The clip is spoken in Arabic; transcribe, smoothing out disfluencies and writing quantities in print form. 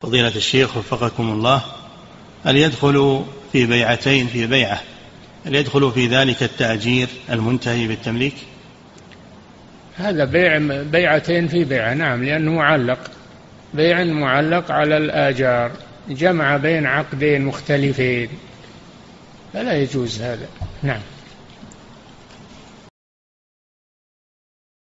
فضيلة الشيخ وفقكم الله، هل يدخل في بيعتين في بيعة، هل يدخل في ذلك التأجير المنتهي بالتمليك؟ هذا بيعتين في بيعة، نعم، لأنه معلق، بيع معلق على الآجار، جمع بين عقدين مختلفين، فلا يجوز هذا. نعم.